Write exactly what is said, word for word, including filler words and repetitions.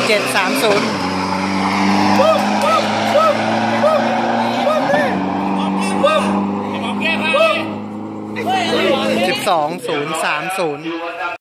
เจ็ดสามศูนย์สิบสองศูนย์สามศูนย์